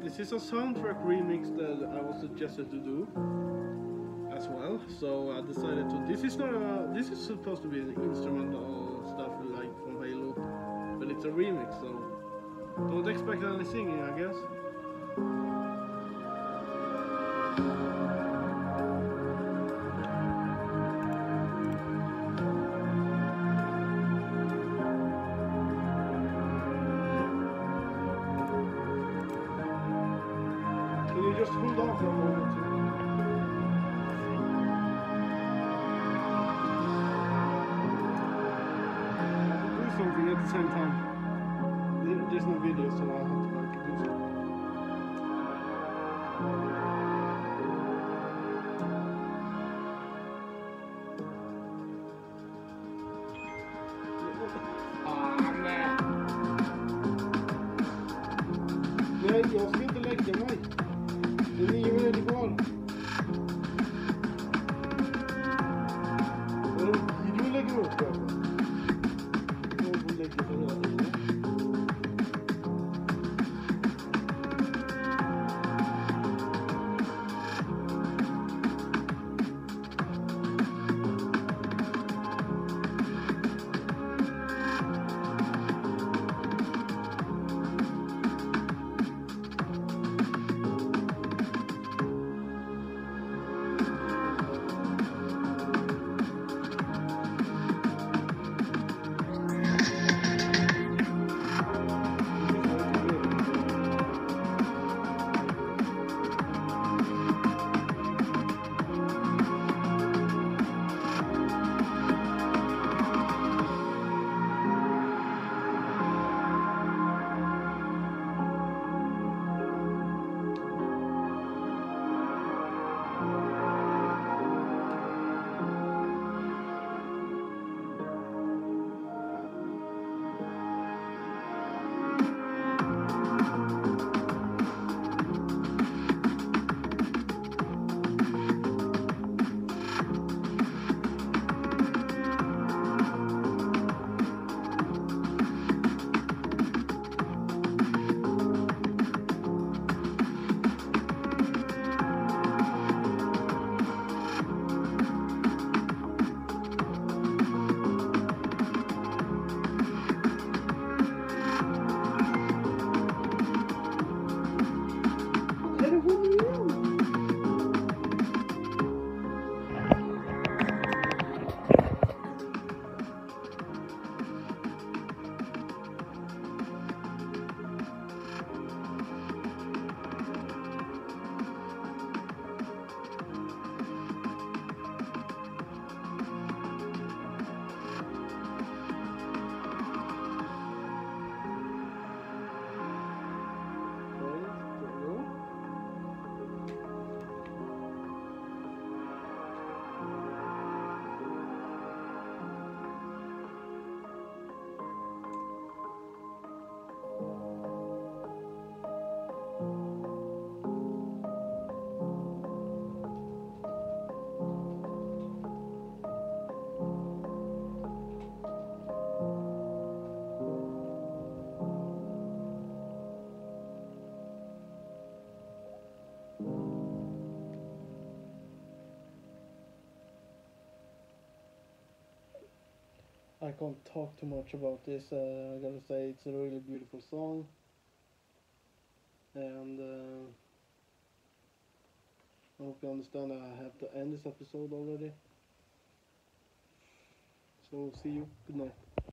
this is a soundtrack remix that I was suggested to do as well. So I decided to. This is not a. This is supposed to be an instrumental stuff like from Halo, but it's a remix. So don't expect any singing, I guess. Can you just hold on for a moment? Do something at the same time. There's no video, so I have to like do something. Nej, jag ska inte lägga mig. Det är 9 minuter kvar. Du lägger upp det. Jag lägger för hela tiden. I can't talk too much about this. I gotta say it's a really beautiful song, and I hope you understand I have to end this episode already. So see you. Good night.